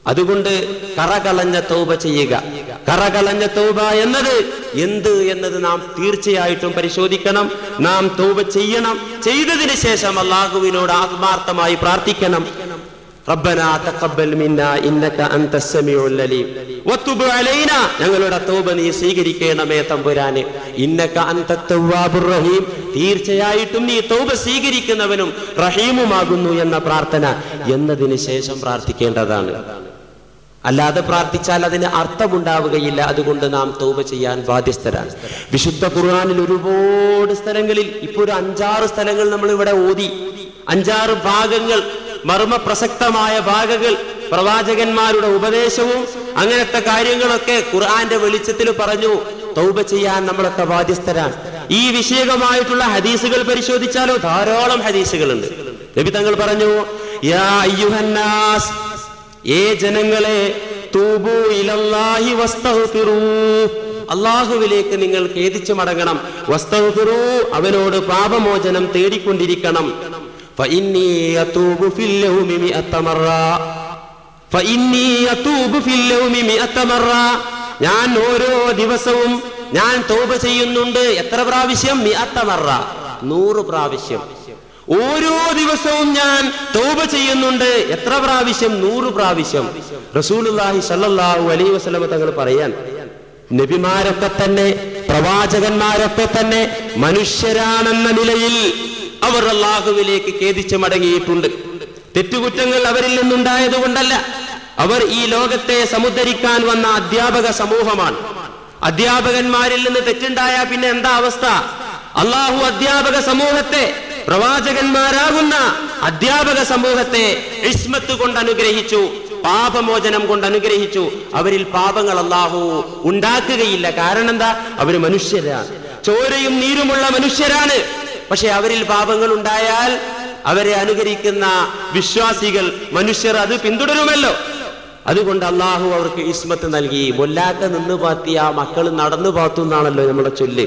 അതുകൊണ്ട് കറകളഞ്ഞ തൗബ ചെയ്യുക. കറകളഞ്ഞ തൗബ എന്നത് എന്നത് നാം തീർച്ചയായിട്ടും പരിശോധിക്കണം. നാം തൗബ ചെയ്യണം. ചെയ്തതിന് ശേഷം അല്ലാഹുവിനോട് ആത്മാർത്ഥമായി പ്രാർത്ഥിക്കണം. റബ്ബനാ തഖബ്ബൽ മിന്നാ ഇന്നക അൻതസ് സമീഉൽ അലീം വതുബ് അലൈനാ, ഞങ്ങളുടെ തൗബ നീ സ്വീകരിക്കണമേ തമ്പുരാനെ. ഇന്നക അൻതത് തവ്വാബുർ റഹീം, തീർച്ചയായിട്ടും നീ തൗബ സ്വീകരിക്കുന്നവനും റഹീമുമാകുന്നു എന്ന പ്രാർത്ഥന എന്നതിന് ശേഷം പ്രാർത്ഥിക്കേണ്ടതാണ്. അല്ലാതെ പ്രാർത്ഥിച്ചാൽ അതിന് അർത്ഥമുണ്ടാവുകയില്ല. അതുകൊണ്ട് നാം തൗബ ചെയ്യാൻ ബാധ്യസ്ഥരാണ്. വിശുദ്ധ ഖുർആനിൽ ഒരുപാട് സ്ഥലങ്ങളിൽ, ഇപ്പൊ ഒരു 5-6 സ്ഥലങ്ങൾ നമ്മൾ ഇവിടെ ഓതി, 5-6 ഭാഗങ്ങൾ, മർമ്മപ്രസക്തമായ ഭാഗങ്ങൾ, പ്രവാചകന്മാരുടെ ഉപദേശവും അങ്ങനത്തെ കാര്യങ്ങളൊക്കെ ഖുർആന്റെ വെളിച്ചത്തിൽ പറഞ്ഞു. തൗബ ചെയ്യാൻ നമ്മളൊക്കെ ബാധ്യസ്ഥരാണ്. ഈ വിഷയകമായിട്ടുള്ള ഹദീസുകൾ പരിശോധിച്ചാലോ ധാരാളം ഹദീസുകളുണ്ട്. നബി തങ്ങൾ പറഞ്ഞു, യാ അയ്യുഹന്നാസ്, ഏ ജനങ്ങളെ, തൂബു ഇലല്ലാഹി വസ്തഗ്ഫിറൂ, അല്ലാഹുവിലേക്ക് നിങ്ങൾ ഖേദിച്ചു മടങ്ങണം. വസ്തഗ്ഫിറൂ, അവനോട് പാപമോചനം തേടിക്കൊണ്ടിരിക്കണം. ഫഇന്നീ യതൂബു ഫിൽ യൗമി 100 മറ, ഫഇന്നീ യതൂബു ഫിൽ യൗമി 100 മറ, ഞാൻ ഓരോ ദിവസവും ഞാൻ തൗബ ചെയ്യുന്നുണ്ട്. എത്ര പ്രാവശ്യം? 100 മറ, 100 പ്രാവശ്യം. ഓരോ ദിവസവും ഞാൻ തൗബ ചെയ്യുന്നുണ്ട്. എത്ര പ്രാവശ്യം? 100 പ്രാവശ്യം. റസൂലുള്ളാഹി സ്വല്ലല്ലാഹു അലൈഹി വസല്ലം തങ്ങൾ പറയാൻ, നബിമാരൊക്കെ തന്നെ, പ്രവാചകന്മാരൊക്കെ തന്നെ മനുഷ്യരാണെന്ന നിലയിൽ അവർ അല്ലാഹുവിലേക്ക് ഖേദിച്ച് മടങ്ങിയിട്ടുണ്ട്. തെറ്റുകുറ്റങ്ങൾ അവരിൽ നിന്നുണ്ടായത് കൊണ്ടല്ല. അവർ ഈ ലോകത്തെ സമുദ്ധരിക്കാൻ വന്ന അധ്യാപക സമൂഹമാണ്. അധ്യാപകന്മാരിൽ നിന്ന് തെറ്റുണ്ടായാൽ പിന്നെ എന്താ അവസ്ഥ? അല്ലാഹു അധ്യാപക സമൂഹത്തെ, പ്രവാചകന്മാരാകുന്ന അധ്യാപക സമൂഹത്തെ ഇസ്മത്ത് കൊണ്ട് അനുഗ്രഹിച്ചു, പാപമോചനം കൊണ്ട് അനുഗ്രഹിച്ചു. അവരിൽ പാപങ്ങൾ അല്ലാഹു ഉണ്ടാക്കുകയില്ല. കാരണം എന്താ? അവര് മനുഷ്യരാണ്, ചോരയും നീരുമുള്ള മനുഷ്യരാണ്. പക്ഷെ അവരിൽ പാപങ്ങൾ ഉണ്ടായാൽ അവരെ അനുകരിക്കുന്ന വിശ്വാസികൾ, മനുഷ്യർ അത് പിന്തുടരുമല്ലോ. അതുകൊണ്ട് അല്ലാഹു അവർക്ക് ഇസ്മത്ത് നൽകി. മൊല്ലാക്ക നിന്ന് പാത്തിയ മക്കൾ നടന്നു പാത്തു എന്നാണല്ലോ നമ്മുടെ ചൊല്ല്.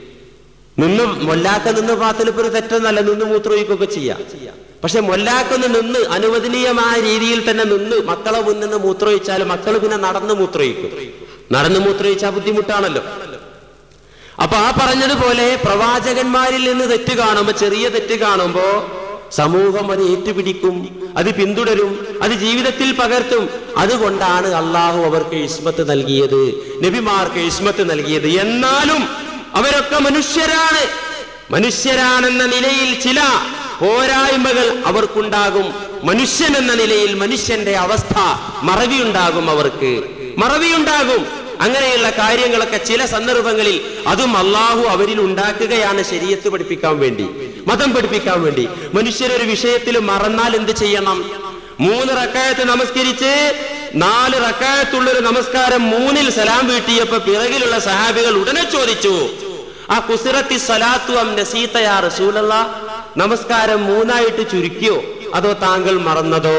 മൊല്ലാക്ക നിന്ന് പാത്തിൽ ഇപ്പൊ ഒരു തെറ്റൊന്നല്ല, നിന്ന് മൂത്രമൊഴിക്കുകയൊക്കെ ചെയ്യാം. പക്ഷെ മൊല്ലാക്കൊന്ന് നിന്ന് അനുവദനീയമായ രീതിയിൽ തന്നെ നിന്ന് മക്കളെ മുന്നിൽ മൂത്രമൊഴിച്ചാൽ മക്കൾ പിന്നെ നടന്ന് മൂത്രമൊഴിക്കും. നടന്ന് മൂത്രമൊഴിച്ചാൽ ബുദ്ധിമുട്ടാണല്ലോ. അപ്പൊ ആ പറഞ്ഞതുപോലെ പ്രവാചകന്മാരിൽ നിന്ന് തെറ്റ് കാണുമ്പോ, ചെറിയ തെറ്റ് കാണുമ്പോ സമൂഹം അത് ഏറ്റുപിടിക്കും, അത് പിന്തുടരും, അത് ജീവിതത്തിൽ പകർത്തും. അതുകൊണ്ടാണ് അല്ലാഹു അവർക്ക് ഇസ്മത്ത് നൽകിയത്, നബിമാർക്ക് ഇസ്മത്ത് നൽകിയത്. എന്നാലും അവരൊക്കെ മനുഷ്യരാണ്. മനുഷ്യരാണെന്ന നിലയിൽ ചില പോരായ്മകൾ അവർക്കുണ്ടാകും. മനുഷ്യൻ എന്ന നിലയിൽ മനുഷ്യന്റെ അവസ്ഥ മറവിയുണ്ടാകും, അവർക്ക് മറവിയുണ്ടാകും. അങ്ങനെയുള്ള കാര്യങ്ങളൊക്കെ ചില സന്ദർഭങ്ങളിൽ അതും അല്ലാഹു അവരിൽ ഉണ്ടാക്കുകയാണ്, ശരീഅത്ത് പഠിപ്പിക്കാൻ വേണ്ടി, മതം പഠിപ്പിക്കാൻ വേണ്ടി. മനുഷ്യരൊരു വിഷയത്തിൽ മറന്നാൽ എന്ത് ചെയ്യണം? 3 റക്അത്ത് നമസ്കരിച്ച് 4 റക്അത്തുള്ളൊരു നമസ്കാരം 3-ൽ സലാം വീട്ടിയപ്പോ പിറകിലുള്ള സഹാബികൾ ഉടനെ ചോദിച്ചു, ആ കുസിറത്തി സലാത്തു അം നസീത യാ റസൂലല്ലാഹ്, നമസ്കാരം 3ആയിട്ട് ചുരുക്കിയോ അതോ താങ്കൾ മറന്നതോ?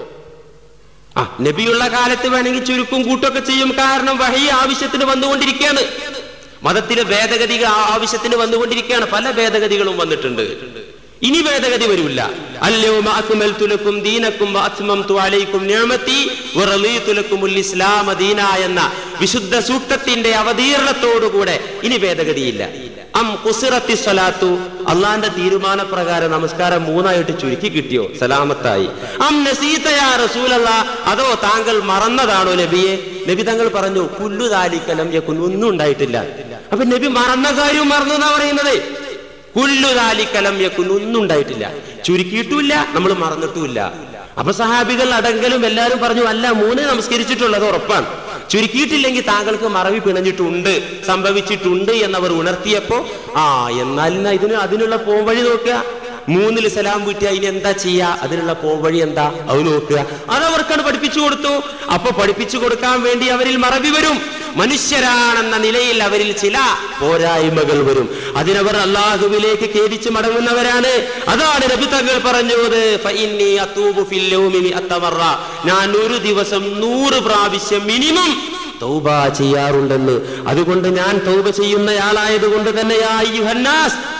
നബിയുള്ള കാലത്ത് വേണമെങ്കിൽ ചുരുക്കും കൂട്ടൊക്കെ ചെയ്യും. കാരണം വഹി ആവശ്യത്തിന് വന്നുകൊണ്ടിരിക്കുകയാണ്, മതത്തിലെ ഭേദഗതികൾ ആവശ്യത്തിന് വന്നുകൊണ്ടിരിക്കുകയാണ്. പല ഭേദഗതികളും വന്നിട്ടുണ്ട്. ഇനി ഭേദഗതി വരില്ല. അൽയൗമ അക്മൽതു ലക്കും ദീനക്കും വഅത്മംതു അലൈക്കും നിഅമതി വറളീതു ലക്കുമുൽ ഇസ്ലാമ ദീന എന്ന വിശുദ്ധ സൂക്തത്തിന്റെ അവതീർണത്തോടുകൂടെ ഇനി ഭേദഗതിയില്ല. അം ഖുസിറത്തി സ്വലാത്തു, അള്ളാന്റെ തീരുമാനപ്രകാരം നമസ്കാരം 3ആയിട്ട് ചുരുക്കി കിട്ടിയോ? സലാമത്തായി. അം നസീത യാ റസൂലല്ലാഹ്, അതോ താങ്കൾ മറന്നതാണോ നബിയെ? നബി തങ്ങൾ പറഞ്ഞു, കുല്ലു ദാലിക ലം യകുൻ, ഒന്നും ഉണ്ടായിട്ടില്ല. അപ്പൊ നബി മറന്ന കാര്യം മറന്നു എന്നാ പറയുന്നത്. കുല്ലു ദാലിക ലം യകുൻ, ഒന്നും ഉണ്ടായിട്ടില്ല, ചുരുക്കിയിട്ടുമില്ല, നമ്മൾ മറന്നിട്ടുമില്ല. അപ്പൊ സഹാബികൾ അടങ്കലും എല്ലാവരും പറഞ്ഞു, അല്ല 3 നമസ്കരിച്ചിട്ടുള്ളത് ഉറപ്പാണ്, ചുരുക്കിയിട്ടില്ലെങ്കിൽ താങ്കൾക്ക് മറവി പിണഞ്ഞിട്ടുണ്ട്, സംഭവിച്ചിട്ടുണ്ട് എന്നവർ ഉണർത്തിയപ്പോ എന്നാൽ അതിനുള്ള പോംവഴി നോക്കുക. 3-ൽ സലാം വീട്ടിയ ഇനി എന്താ ചെയ്യാ? അതിനുള്ള പോംവഴി എന്താ? അത് നോക്കുക. അതവർക്കാണ് പഠിപ്പിച്ചു കൊടുത്തു. അപ്പൊ പഠിപ്പിച്ചു കൊടുക്കാൻ വേണ്ടി അവരിൽ മറവി വരും. മനുഷ്യരാണെന്ന നിലയിൽ അവരിൽ ചില പോരായ്മകൾ വരും. അതിനവർ അല്ലാഹുവിലേക്ക് ഖേദിച്ച് മടങ്ങുന്നവരാണ്. അതാണ് നബി തങ്ങൾ പറഞ്ഞത്, ഫഇന്നി അതൂബു ഫിൽ യൗമി 100 മറ, ഞാൻ ഒരു ദിവസം 100 പ്രാവശ്യം മിനിമം തൗബ ചെയ്യാറുണ്ടെന്ന്. അതുകൊണ്ട് ഞാൻ തൗബ ചെയ്യുന്നയാളായത് കൊണ്ട് തന്നെ യാ അയ്യുഹന്നാസ്,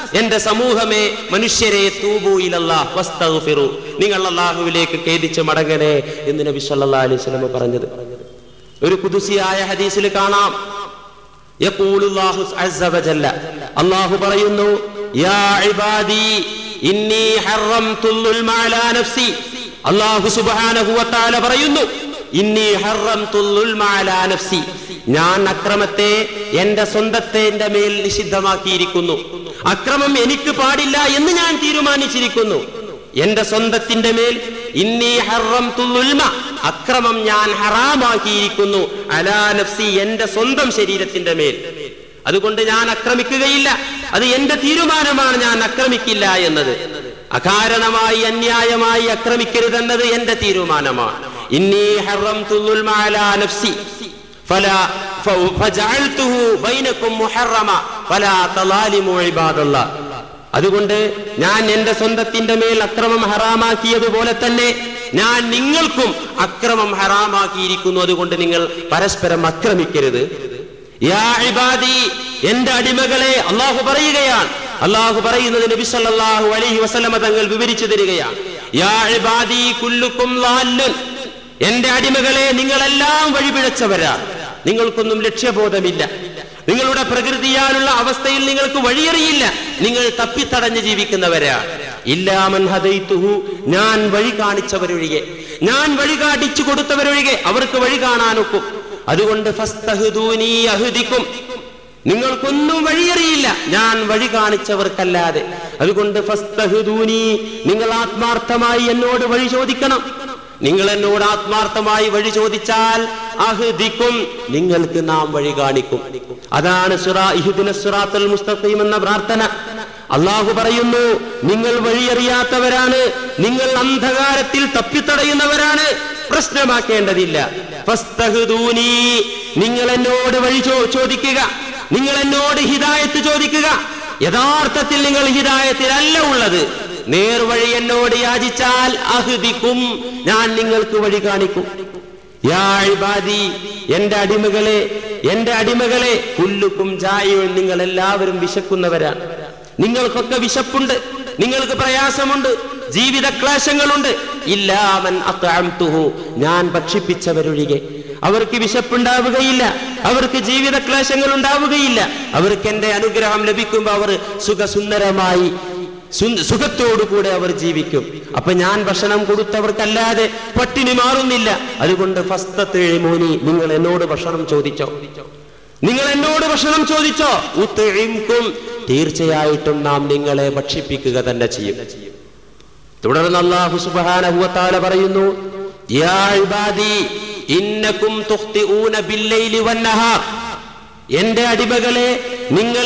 എന്റെ സമൂഹമേ, മനുഷ്യരെ, തൂബൂ ഇലല്ലാഹ് വസ്തഗ്ഫിറു, നിങ്ങൾ അല്ലാഹുവിലേക്ക് ഖേദിച്ച് മടങ്ങണേ എന്ന് നബി സല്ലല്ലാഹു അലൈഹി വസല്ലം പറഞ്ഞത്. ഒരു ഖുദ്സിയായ ഹദീസിൽ കാണാം, യഖൂലുല്ലാഹു അസ്സ വജല്ല, അല്ലാഹു പറയുന്നു, യാ ഇബാദി ഇന്നി ഹറംതുൽ ളുൽമ അലാ നഫ്സി. അല്ലാഹു സുബ്ഹാനഹു വ തആല പറയുന്നു, ഇന്നി ഹറംതുൽ ളുൽമ അലാ നഫ്സി, ഞാൻ അക്രമത്തെ എന്റെ സ്വന്തത്തിന്റെ മേൽ നിഷിദ്ധമാക്കിയിരിക്കുന്നു. അക്രമം എനിക്ക് പാടില്ല എന്ന് ഞാൻ തീരുമാനിച്ചിരിക്കുന്നു എന്റെ സ്വന്തത്തിന്റെ മേൽ. ഇന്നി ഹറംതുൽ ളുൽമ, അക്രമം ഞാൻ ഹറാമാക്കിയിരിക്കുന്നു, അലാ നഫ്സി, എന്റെ സ്വന്തം ശരീരത്തിന്റെ മേൽ. അതുകൊണ്ട് ഞാൻ അക്രമിക്കുകയില്ല, അത് എന്റെ തീരുമാനമാണ്, ഞാൻ അക്രമിക്കില്ല എന്നത്. അകാരണമായി അന്യായമായി അക്രമിക്കരുതെന്നത് എന്റെ തീരുമാനമാണ്. ഇന്നി ഹറംതുൽ ളുൽമ അലാ നഫ്സി ഫജഅൽതുഹു ബൈനകും മുഹറമ ഫലാ തലാലിമു ഇബാദല്ലാഹ്. അതുകൊണ്ട് ഞാൻ എന്റെ സ്വന്തത്തിന്റെ മേൽ അക്രമം ഹറാമാക്കിയതുപോലെ തന്നെ ഞാൻ നിങ്ങൾക്കും അക്രമം ഹറാമാക്കിയിരിക്കുന്നു. അതുകൊണ്ട് നിങ്ങൾ പരസ്പരം അക്രമിക്കരുത്. യാ ഇബാദി, എന്റെ അടിമകളെ, അല്ലാഹു പറയുകയാണ്. അല്ലാഹു പറയുന്നത് നബി സല്ലല്ലാഹു അലൈഹി വസല്ലമ തങ്ങൾ വിവരിച്ചു തരികയാണ്. യാ ഇബാദി കുല്ലുക്കും ളാല്ലുൻ, എന്റെ അടിമകളെ, നിങ്ങളെല്ലാം വഴിപിഴച്ചവരാണ്, നിങ്ങൾക്കൊന്നും ലക്ഷ്യബോധമില്ല, നിങ്ങളുടെ പ്രകൃതിയാലുള്ള അവസ്ഥയിൽ നിങ്ങൾക്ക് വഴിയറിയില്ല, നിങ്ങൾ തപ്പിത്തടഞ്ഞ് ജീവിക്കുന്നവരാണ്. ഇല്ലാ മൻ ഹദൈതുഹു, ഞാൻ വഴി കാണിച്ചവരൊഴികെ, ഞാൻ വഴി കാണിച്ചു കൊടുത്തവരൊഴികെ അവർക്ക് വഴി കാണാനൊക്കും. അതുകൊണ്ട് ഫസ്തഹ്ദൂനി അഹ്ദിക്കും, നിങ്ങൾക്കൊന്നും വഴിയറിയില്ല, ഞാൻ വഴി കാണിച്ചവർക്കല്ലാതെ. അതുകൊണ്ട് ഫസ്തഹ്ദൂനി, നിങ്ങൾ ആത്മാർത്ഥമായി എന്നോട് വഴി ചോദിക്കണം. നിങ്ങൾ എന്നോട് ആത്മാർത്ഥമായി വഴി ചോദിച്ചാൽ അഹ്ദിക്കും, നിങ്ങൾക്ക് നാം വഴി കാണിക്കും. അതാണ് ഇഹ്ദിനസ് സിറാത്തൽ മുസ്തഖീം എന്ന പ്രാർത്ഥന. അല്ലാഹു പറയുന്നു, നിങ്ങൾ വഴിയറിയാത്തവരാണ്, നിങ്ങൾ അന്ധകാരത്തിൽ തപ്പിത്തടയുന്നവരാണ്, പ്രശ്നമാക്കേണ്ടതില്ല. ഫസ്തഹ്ദൂനി, നിങ്ങൾ എന്നോട് വഴി ചോദിക്കുക, നിങ്ങൾ എന്നോട് ഹിദായത്ത് ചോദിക്കുക. യഥാർത്ഥത്തിൽ നിങ്ങൾ ഹിദായത്തിലല്ല ഉള്ളത്, നേർവഴി എന്നോട് യാചിച്ചാൽ അഹ്ദിക്കും, ഞാൻ നിങ്ങൾക്ക് വഴി കാണിക്കും. യാ ഇബാദി, എന്റെ അടിമകളെ, എന്റെ അടിമകളെ, കുല്ലുക്കും ജായിഉൻ, നിങ്ങൾ എല്ലാവരും വിശക്കുന്നവരാണ്, നിങ്ങൾക്കൊക്കെ വിശപ്പുണ്ട്, നിങ്ങൾക്ക് പ്രയാസമുണ്ട്, ജീവിത ക്ലേശങ്ങളുണ്ട്. ഇല്ലാ മൻ അത്അംതുഹു, ഞാൻ ഭക്ഷിപ്പിച്ചവരൊഴികെ അവർക്ക് വിശപ്പുണ്ടാവുകയില്ല, അവർക്ക് ജീവിത ക്ലേശങ്ങൾ ഉണ്ടാവുകയില്ല. അവർക്ക് എന്റെ അനുഗ്രഹം ലഭിക്കുമ്പോൾ അവർ സുഖസുന്ദരമായി സുഖത്തോടുകൂടെ അവർ ജീവിക്കും. അപ്പൊ ഞാൻ ഭക്ഷണം കൊടുത്തവർക്കല്ലാതെ പട്ടിണി മാറുന്നില്ല. അതുകൊണ്ട് ഫസ്തത്ഇമൂനി, നിങ്ങൾ എന്നോട് ഭക്ഷണം ചോദിച്ചോ, നിങ്ങൾ എന്നോട് ഭക്ഷണം ചോദിച്ചോ. ഉത്ഇംകും, തീർച്ചയായിട്ടും നാം നിങ്ങളെ ഭക്ഷിപ്പിക്കുക തന്നെ ചെയ്യും. തുടർന്ന് അല്ലാഹു സുബ്ഹാനഹു വ തആല പറയുന്നു, യാ ഇബാദി ഇന്നകും തുഖ്തിഊന ബില്ലൈലി വന്നഹാർ, എന്റെ അടിമകളെ, നിങ്ങൾ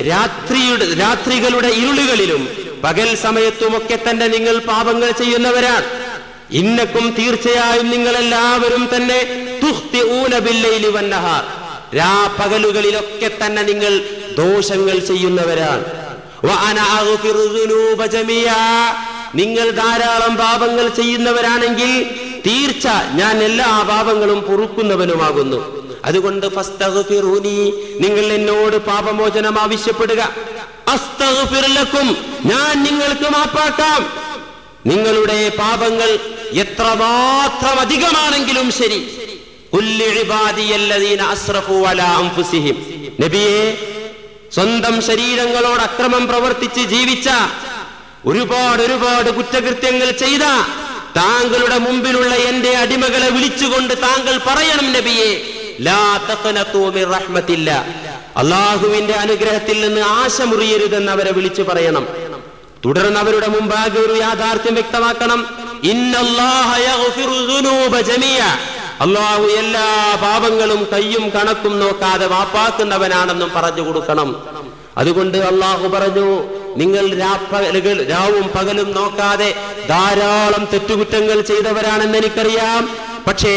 രാത്രികളുടെ ഇരുളുകളിലും പകൽ സമയത്തുമൊക്കെ തന്നെ നിങ്ങൾ പാപങ്ങൾ ചെയ്യുന്നവരാണ്. ഇന്നക്കും, തീർച്ചയായും നിങ്ങൾ എല്ലാവരും തന്നെ തുഖ്തിഊന ബില്ലൈലി വന്നഹാർ, പകലുകളിലൊക്കെ തന്നെ നിങ്ങൾ ദോഷങ്ങൾ ചെയ്യുന്നവരാണ്. വഅന അഗ്ഫിറു ദുനൂബ ജമീഅ, നിങ്ങൾ ധാരാളം പാപങ്ങൾ ചെയ്യുന്നവരാണെങ്കിൽ തീർച്ച ഞാൻ എല്ലാ പാപങ്ങളും പൊറുക്കുന്നവനുമാകുന്നു. അതുകൊണ്ട് ഫസ്തഗ്ഫിറൂനി, നിങ്ങൾ എന്നോട് പാപമോചനം ആവശ്യപ്പെടുക. അസ്തഗ്ഫിർ ലക്കും, ഞാൻ നിങ്ങൾക്ക് മാപ്പാക്കാം. നിങ്ങളുടെ പാപങ്ങൾ എത്രമാത്രം അധികമാണെങ്കിലും ശരി. കുല്ലി ഇബാദിയല്ലദീന അസ്റഫു അലാ അൻഫുസിഹിം, നബിയെ, സ്വന്തം ശരീരങ്ങളോട് അക്രമം പ്രവർത്തിച്ച് ജീവിച്ച, ഒരുപാട് കുറ്റകൃത്യങ്ങൾ ചെയ്ത താങ്കളുടെ മുമ്പിലുള്ള എന്റെ അടിമകളെ വിളിച്ചുകൊണ്ട് താങ്കൾ പറയണം, നബിയെ, ലാ തഖ്നതു മിർ റഹ്മത്തില്ലാ, അല്ലാഹുവിന്റെ അനുഗ്രഹത്തിൽ നിന്ന് ആശ മുറിയരുതെന്ന് അവരെ വിളിച്ചു പറയണം. തുടർന്ന് അവരുടെ മുമ്പാകെ ഒരു യാഥാർത്ഥ്യം വ്യക്തമാക്കണം. ഇന്നല്ലാഹ യഗ്ഫിറു ദുനൂബ ജമീഅ, അല്ലാഹു എല്ലാ പാപങ്ങളും കയ്യും കണക്കും നോക്കാതെ മാപ്പാക്കുന്നവനാണെന്നും പറഞ്ഞു കൊടുക്കണം. അതുകൊണ്ട് അല്ലാഹു പറഞ്ഞു, നിങ്ങൾ രാവും പകലും നോക്കാതെ ധാരാളം തെറ്റുകുറ്റങ്ങൾ ചെയ്തവരാണെന്ന് എനിക്കറിയാം. പക്ഷേ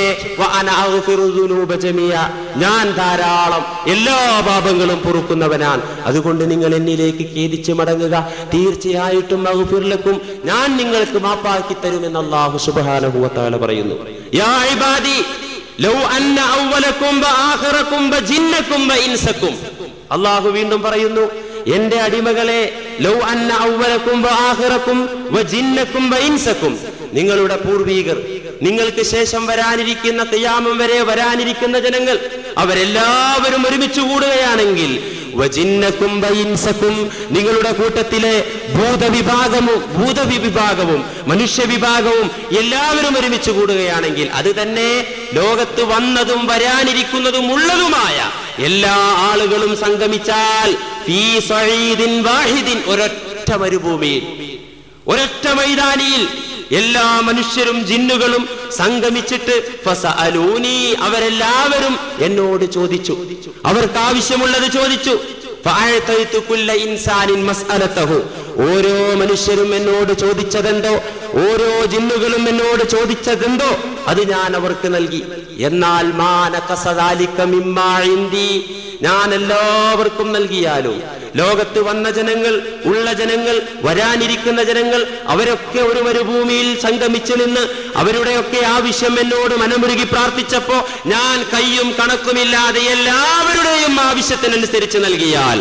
ഞാൻ ധാരാളം എല്ലാ പാപങ്ങളും പൊറുക്കുന്നവനാണ്. അതുകൊണ്ട് നിങ്ങൾ എന്നിലേക്ക് ഖേദിച്ച് മടങ്ങുക, തീർച്ചയായിട്ടും മഗ്ഫിർ ലക്കും, ഞാൻ നിങ്ങൾക്ക് മാപ്പാക്കി തരുമെന്ന് അല്ലാഹു സുബ്ഹാനഹു വ തആല പറയുന്നു. യാ ഇബാദി ലൗ അന്ന അവലക്കും വആഖിറക്കും വജിന്നക്കും വഇൻസക്കും, അല്ലാഹു വീണ്ടും പറയുന്നു, എന്റെ അടിമകളെ, ലൗ അന്ന അവലക്കും വആഖിറക്കും വജിന്നക്കും വഇൻസക്കും, നിങ്ങളുടെ പൂർവീകർ, നിങ്ങൾക്ക് ശേഷം വരാനിരിക്കുന്ന ഖിയാമം വരെ വരാനിരിക്കുന്ന ജനങ്ങൾ, അവരെല്ലാവരും ഒരുമിച്ച് കൂടുകയാണെങ്കിൽ, വജിന്നക്കും വഇൻസക്കും, നിങ്ങളുടെ കൂട്ടത്തിലെ ഭൂതവിഭാഗവും മനുഷ്യവിഭാഗവും എല്ലാവരും ഒരുമിച്ച് കൂടുകയാണെങ്കിൽ, അത് തന്നെ ലോകത്ത് വന്നതും വരാനിരിക്കുന്നതും ഉള്ളതുമായ എല്ലാ ആളുകളും സംഗമിച്ചാൽ ഫീ സഈദിൻ വാഹിദിൻ, ഒരൊറ്റ മരുഭൂമിയിൽ, ഒരൊറ്റ മൈതാനിയിൽ എല്ലാ മനുഷ്യരും ജിന്നുകളും സംഗമിച്ചിട്ട് ഫസഅലൂനി, അവരെല്ലാവരും എന്നോട് ചോദിച്ചു, അവർക്ക് ആവശ്യമുള്ളത് ചോദിച്ചു. ഫഅഅതൈതു കുല്ല ഇൻസാനിൻ മസ്അലതഹു, ഓരോ മനുഷ്യരും എന്നോട് ചോദിച്ചതെന്തോ, ഓരോ ജിന്നുകളും എന്നോട് ചോദിച്ചതെന്തോ അത് ഞാൻ അവർക്ക് നൽകി. എന്നാൽ മാനകസദാലിക മിമ്മാ ഇൻദി, ഞാൻ എല്ലാവർക്കും നൽകിയാലും ലോകത്ത് വന്ന ജനങ്ങൾ, ഉള്ള ജനങ്ങൾ, വരാനിരിക്കുന്ന ജനങ്ങൾ, അവരൊക്കെ ഒരു മരുഭൂമിയിൽ സംഗമിച്ചു നിന്ന് അവരുടെയൊക്കെ ആവശ്യം എന്നോട് മനമുരുകി പ്രാർത്ഥിച്ചപ്പോ ഞാൻ കയ്യും കണക്കുമില്ലാതെ എല്ലാവരുടെയും ആവശ്യത്തിനനുസരിച്ച് നൽകിയാൽ,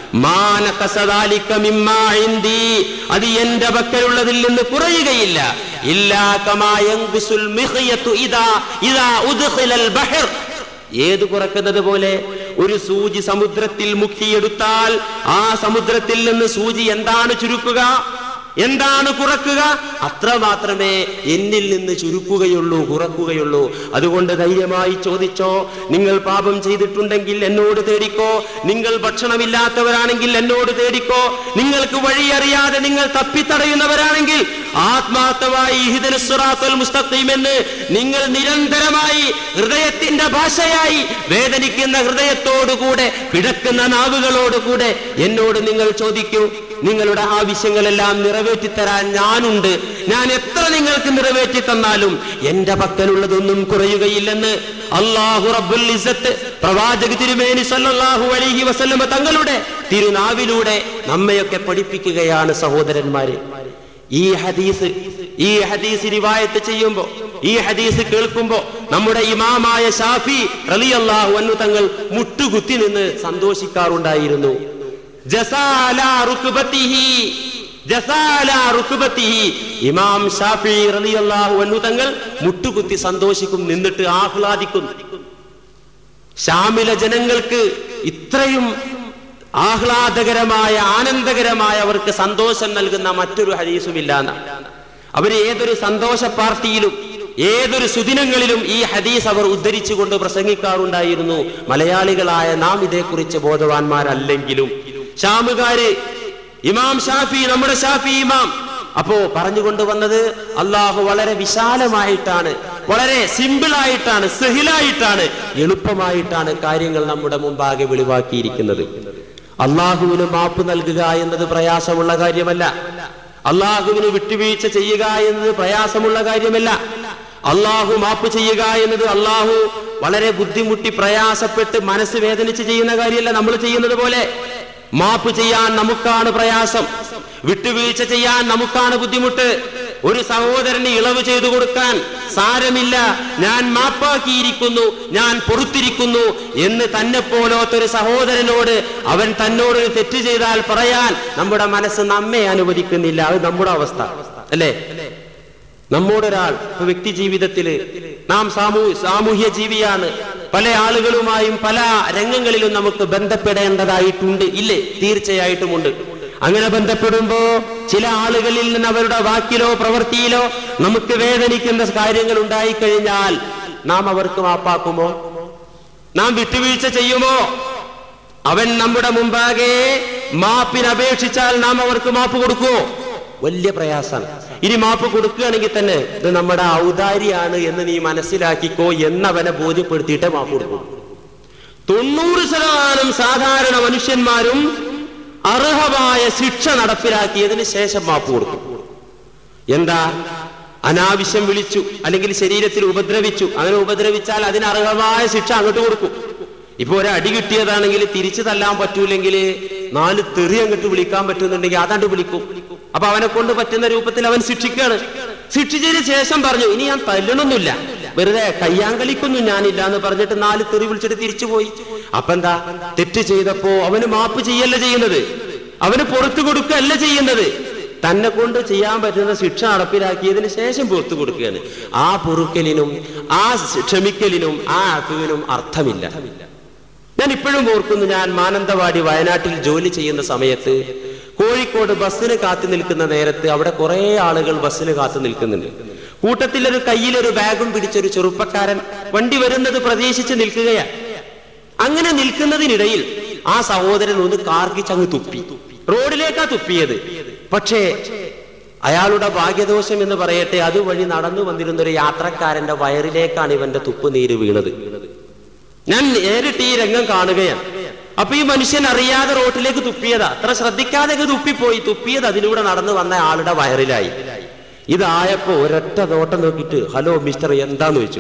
മാനകസദാലിക മിമ്മാ ഇൻദി, അത് എന്റെ പക്കലുള്ളതിൽ നിന്ന് കുറയുകയില്ല. ഇല്ലാ കമാ യൻഖുസുൽ മിഖ്യതു ഇദാ ഉദ്ഖിലൽ ബഹർ, ഏത് കുറക്കുന്നത് പോലെ ഒരു സൂചി സമുദ്രത്തിൽ മുക്കിയെടുത്താൽ ആ സമുദ്രത്തിൽ നിന്ന് സൂചി എന്താണ് ചുരുക്കുക, എന്താണ് കുറക്കുക? അത്ര മാത്രമേ എന്നിൽ നിന്ന് ചുരുക്കുകയുള്ളൂ, കുറക്കുകയുള്ളൂ. അതുകൊണ്ട് ധൈര്യമായി ചോദിച്ചോ. നിങ്ങൾ പാപം ചെയ്തിട്ടുണ്ടെങ്കിൽ എന്നോട് തേടിക്കോ. നിങ്ങൾ ഭക്ഷണമില്ലാത്തവരാണെങ്കിൽ എന്നോട് തേടിക്കോ. നിങ്ങൾക്ക് വഴിയറിയാതെ നിങ്ങൾ തപ്പിത്തടയുന്നവരാണെങ്കിൽ ആത്മാർത്ഥമായി ഇഹ്ദിനസ് സിറാത്തൽ മുസ്തഖീം എന്ന് നിങ്ങൾ നിരന്തരമായി ഹൃദയത്തിന്റെ ഭാഷയായി വേദനിക്കുന്ന ഹൃദയത്തോടുകൂടെ, പിടക്കുന്ന നാവുകളോടുകൂടെ എന്നോട് നിങ്ങൾ ചോദിക്കൂ. നിങ്ങളുടെ ആവശ്യങ്ങളെല്ലാം നിറവേറ്റിത്തരാൻ ഞാനുണ്ട്. ഞാൻ എത്ര നിങ്ങൾക്ക് നിറവേറ്റി തന്നാലും എന്റെ പക്കലുള്ളതൊന്നും കുറയുകയില്ലെന്ന് അല്ലാഹു റബ്ബുൽ ഇസ്സത്ത് പ്രവാചക തിരുമേനി സല്ലല്ലാഹു അലൈഹി വസല്ലം തങ്ങളുടെ തിരുനാവിലൂടെ നമ്മയൊക്കെ പഠിപ്പിക്കുകയാണ് സഹോദരന്മാരെ. ഈ ഹദീസ് റിവായത്ത് ചെയ്യുമ്പോൾ, ഈ ഹദീസ് കേൾക്കുമ്പോൾ നമ്മുടെ ഇമാമായ ശാഫി റളിയല്ലാഹു അൻഹു തങ്ങൾ മുട്ടുകുത്തി നിന്ന് സന്തോഷിക്കാറുണ്ടായിരുന്നു. ഇമാം ശാഫി റളിയല്ലാഹു അൻഹു തങ്ങൾ മുട്ടുകുത്തി സന്തോഷിക്കും, നിന്നിട്ട് ആഹ്ലാദിക്കും. ശാമിലെ ജനങ്ങൾക്ക് ഇത്രയും ആഹ്ലാദകരമായ, ആനന്ദകരമായ, അവർക്ക് സന്തോഷം നൽകുന്ന മറ്റൊരു ഹദീസുമില്ല. അവര് ഏതൊരു സന്തോഷ പാർട്ടിയിലും ഏതൊരു സുദിനങ്ങളിലും ഈ ഹദീസ് അവർ ഉദ്ധരിച്ചുകൊണ്ട് പ്രസംഗിക്കാറുണ്ടായിരുന്നു. മലയാളികളായ നാം ഇതേക്കുറിച്ച് ബോധവാന്മാരല്ലെങ്കിലും ഷാമുകാര്, ഇമാം ഷാഫി, നമ്മുടെ ഷാഫി ഇമാം അപ്പോ പറഞ്ഞുകൊണ്ടുവന്നത് അള്ളാഹു വളരെ വിശാലമായിട്ടാണ്, വളരെ സിമ്പിളായിട്ടാണ്, സഹിലായിട്ടാണ്, എളുപ്പമായിട്ടാണ് കാര്യങ്ങൾ നമ്മുടെ മുമ്പാകെ വെളിവാക്കിയിരിക്കുന്നത്. അള്ളാഹുവിന് മാപ്പ് നൽകുക എന്നത് പ്രയാസമുള്ള കാര്യമല്ല. അള്ളാഹുവിന് വിട്ടുവീഴ്ച ചെയ്യുക എന്നത് പ്രയാസമുള്ള കാര്യമല്ല. അള്ളാഹു മാപ്പ് ചെയ്യുക എന്നത് അള്ളാഹു വളരെ ബുദ്ധിമുട്ടി പ്രയാസപ്പെട്ട് മനസ്സ് വേദനിച്ച് ചെയ്യുന്ന കാര്യമല്ല. നമ്മൾ ചെയ്യുന്നത് പോലെ മാപ്പ് ചെയ്യാൻ നമുക്കാണ് പ്രയാസം, വിട്ടുവീഴ്ച ചെയ്യാൻ നമുക്കാണ് ബുദ്ധിമുട്ട്. ഒരു സഹോദരന് ഇളവ് ചെയ്തു കൊടുക്കാൻ സാരമില്ല, ഞാൻ മാപ്പാക്കിയിരിക്കുന്നു, ഞാൻ പൊറുത്തിരിക്കുന്നു എന്ന് തന്നെ പോലത്തൊരു സഹോദരനോട് അവൻ തന്നോട് തെറ്റ് ചെയ്താൽ പറയാൻ നമ്മുടെ മനസ്സ് നമ്മെ അനുവദിക്കുന്നില്ല. അത് നമ്മുടെ അവസ്ഥ അല്ലേ? നമ്മോടൊരാൾ വ്യക്തി ജീവിതത്തില് നാം സാമൂഹ്യ ജീവിയാണ്. പല ആളുകളുമായും പല രംഗങ്ങളിലും നമുക്ക് ബന്ധപ്പെടേണ്ടതായിട്ടുണ്ട്, ഇല്ലേ? തീർച്ചയായിട്ടും ഉണ്ട്. അങ്ങനെ ബന്ധപ്പെടുമ്പോ ചില ആളുകളിൽ നിന്ന് അവരുടെ വാക്കിലോ പ്രവൃത്തിയിലോ നമുക്ക് വേദനിക്കുന്ന കാര്യങ്ങൾ ഉണ്ടായിക്കഴിഞ്ഞാൽ നാം അവർക്ക് മാപ്പാക്കുമോ? നാം വിട്ടുവീഴ്ച ചെയ്യുമോ? അവൻ നമ്മുടെ മുമ്പാകെ മാപ്പിന് അപേക്ഷിച്ചാൽ നാം അവർക്ക് മാപ്പ് കൊടുക്കുമോ? വലിയ പ്രയാസമാണ്. ഇനി മാപ്പ് കൊടുക്കുകയാണെങ്കിൽ തന്നെ ഇത് നമ്മുടെ ഔദാര്യാണ് എന്ന് നീ മനസ്സിലാക്കിക്കോ എന്നവനെ ബോധ്യപ്പെടുത്തിയിട്ടേ മാപ്പ് കൊടുക്കും. 90% സാധാരണ മനുഷ്യന്മാരും അർഹമായ ശിക്ഷ നടപ്പിലാക്കിയതിന് ശേഷം മാപ്പ് കൊടുക്കും. എന്താ? അനാവശ്യം വിളിച്ചു, അല്ലെങ്കിൽ ശരീരത്തിൽ ഉപദ്രവിച്ചു, അങ്ങനെ ഉപദ്രവിച്ചാൽ അതിന് അർഹമായ ശിക്ഷ അങ്ങോട്ട് കൊടുക്കും. ഇപ്പൊ ഒരു അടി കിട്ടിയതാണെങ്കിൽ തിരിച്ചു തല്ലാൻ പറ്റൂലെങ്കിൽ 4 തെറി അങ്ങോട്ട് വിളിക്കാൻ പറ്റുന്നുണ്ടെങ്കിൽ അതാണ്ട് വിളിക്കും. അപ്പൊ അവനെ കൊണ്ട് പറ്റുന്ന രൂപത്തിൽ അവൻ ശിക്ഷിക്കുകയാണ്. ശിക്ഷിച്ചതിന് ശേഷം പറഞ്ഞു ഇനി ഞാൻ തല്ലണമൊന്നുമില്ല, വെറുതെ കയ്യാങ്കളിക്കൊന്നും ഞാനില്ല എന്ന് പറഞ്ഞിട്ട് 4 തെറി വിളിച്ചിട്ട് തിരിച്ചുപോയി. അപ്പൊ എന്താ? തെറ്റ് ചെയ്തപ്പോ അവന് മാപ്പ് ചെയ്യല്ല ചെയ്യുന്നത്, അവന് പുറത്തു കൊടുക്കുകയല്ല ചെയ്യുന്നത്, തന്നെ കൊണ്ട് ചെയ്യാൻ പറ്റുന്ന ശിക്ഷ നടപ്പിലാക്കിയതിന് ശേഷം പുറത്തു കൊടുക്കുകയാണ്. ആ പൊറുക്കലിനും ആ ക്ഷമിക്കലിനും ആ അഫുവിനും അർത്ഥമില്ല. ഞാൻ ഇപ്പോഴും ഓർക്കുന്നു, ഞാൻ മാനന്തവാടി വയനാട്ടിൽ ജോലി ചെയ്യുന്ന സമയത്ത് കോഴിക്കോട് ബസ്സിന് കാത്തു നിൽക്കുന്ന നേരത്ത് അവിടെ കുറെ ആളുകൾ ബസ്സിന് കാത്തു നിൽക്കുന്നുണ്ട്. കൂട്ടത്തിലൊരു കയ്യിലൊരു ബാഗും പിടിച്ചൊരു ചെറുപ്പക്കാരൻ വണ്ടി വരുന്നത് പ്രതീക്ഷിച്ച് നിൽക്കുകയാണ്. അങ്ങനെ നിൽക്കുന്നതിനിടയിൽ ആ സഹോദരൻ ഒന്ന് കാർക്കിച്ചങ്ങ് തുപ്പി. റോഡിലേക്കാ തുപ്പിയത്. പക്ഷേ അയാളുടെ ഭാഗ്യദോഷം എന്ന് പറയട്ടെ, അതുവഴി നടന്നു വന്നിരുന്ന ഒരു യാത്രക്കാരന്റെ വയറിലേക്കാണ് ഇവന്റെ തുപ്പുനീര് വീണത്. ഞാൻ നേരിട്ട് ഈ രംഗം കാണുകയാണ്. അപ്പൊ ഈ മനുഷ്യൻ അറിയാതെ റോട്ടിലേക്ക് തുപ്പിയതാ, അത്ര ശ്രദ്ധിക്കാതെ തുപ്പിപ്പോയി. തുപ്പിയത് അതിലൂടെ നടന്നു വന്ന ആളുടെ വയറിലായി. ഇതായപ്പോ ഒരൊറ്റ നോട്ടം നോക്കിയിട്ട്, ഹലോ മിസ്റ്റർ എന്താന്ന് വെച്ചു.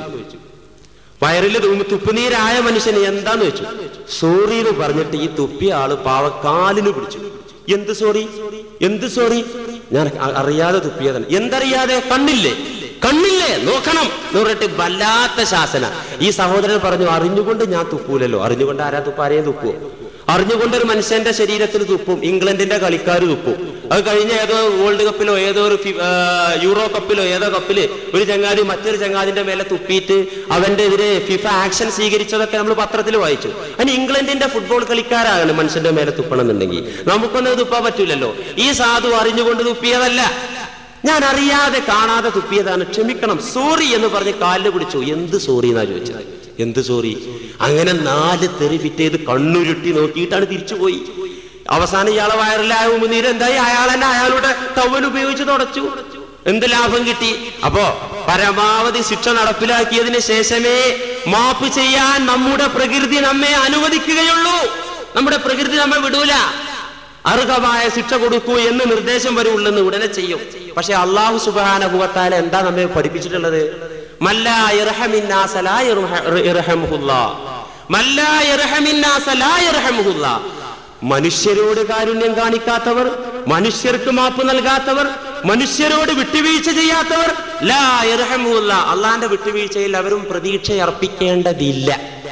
വയറിൽ തുപ്പുനീരായ മനുഷ്യന് എന്താന്ന് വെച്ചു. സോറി എന്ന് പറഞ്ഞിട്ട് ഈ തുപ്പിയ ആള് പാവക്കാലിന് പിടിച്ചു. എന്ത് സോറി, എന്ത് സോറി, ഞാൻ അറിയാതെ തുപ്പിയതാണ്. എന്തറിയാതെ? കണ്ണില്ലേ നോക്കണം എന്ന് പറഞ്ഞിട്ട് വല്ലാത്ത ശാസന. ഈ സഹോദരൻ പറഞ്ഞു, അറിഞ്ഞുകൊണ്ട് ഞാൻ തുപ്പൂലല്ലോ. അറിഞ്ഞുകൊണ്ട് ആരാ തുപ്പ? ആരെയും തുപ്പുവോ? അറിഞ്ഞുകൊണ്ടൊരു മനുഷ്യന്റെ ശരീരത്തിൽ തുപ്പും. ഇംഗ്ലണ്ടിന്റെ കളിക്കാർ തുപ്പും. അത് കഴിഞ്ഞ ഏതോ വേൾഡ് കപ്പിലോ ഏതോ ഒരു യൂറോ കപ്പിലോ ഏതോ കപ്പില് ഒരു ചങ്ങാതി മറ്റൊരു ചങ്ങാതിന്റെ മേലെ തുപ്പിയിട്ട് അവന്റെ എതിരെ ഫിഫ ആക്ഷൻ സ്വീകരിച്ചതൊക്കെ നമ്മൾ പത്രത്തിൽ വായിച്ചു. അതിന് ഇംഗ്ലണ്ടിന്റെ ഫുട്ബോൾ കളിക്കാരാണ് മനുഷ്യന്റെ മേലെ തുപ്പണമെന്നുണ്ടെങ്കിൽ നമുക്കൊന്നും തുപ്പാൻ പറ്റൂലല്ലോ. ഈ സാധു അറിഞ്ഞുകൊണ്ട് തുപ്പിയതല്ല, ഞാൻ അറിയാതെ കാണാതെ തുപ്പിയതാണ്, ക്ഷമിക്കണം, സോറി എന്ന് പറഞ്ഞ് കാലിൽ പിടിച്ചു. എന്ത് സോറി എന്നാ ചോദിച്ചത്. എന്ത് സോറി? അങ്ങനെ 4 തെറി ഫിറ്റ് കണ്ണുരുട്ടി നോക്കിയിട്ടാണ് തിരിച്ചുപോയി. അവസാനം ഇയാളെ വയറിലായ ഉമിനീര് എന്തായി? അയാളെന്നെ അയാളുടെ ടവൽ ഉപയോഗിച്ച് തുടച്ചു. എന്ത് ലാഭം കിട്ടി? അപ്പോ പരമാവധി ശിക്ഷ നടപ്പിലാക്കിയതിന് ശേഷമേ മാപ്പ് ചെയ്യാൻ നമ്മുടെ പ്രകൃതി നമ്മെ അനുവദിക്കുകയുള്ളൂ. നമ്മുടെ പ്രകൃതി നമ്മെ വിടൂല. അർഹമായ ശിക്ഷ കൊടുക്കൂ എന്ന് നിർദ്ദേശം വരുള്ളെന്ന് ഉടനെ ചെയ്യും. പക്ഷെ അല്ലാഹു സുബ്ഹാനഹു വ തആല എന്താ നമ്മെ പഠിപ്പിച്ചിട്ടുള്ളത്? മല്ലാ യർഹമിന്നാസ ലാ യർഹമുല്ലാഹ്, മല്ലാ യർഹമിന്നാസ ലാ യർഹമുല്ലാഹ്. മനുഷ്യരോട് കാരുണ്യം കാണിക്കാത്തവർ, മനുഷ്യർക്ക് മാപ്പ് നൽകാത്തവർ, മനുഷ്യരോട് വിട്ടുവീഴ്ച ചെയ്യാത്തവർ, ലാ യർഹമുല്ലാഹ്, അള്ളാന്റെ വിട്ടുവീഴ്ചയിൽ അവരും പ്രതീക്ഷ അർപ്പിക്കേണ്ടതില്ല.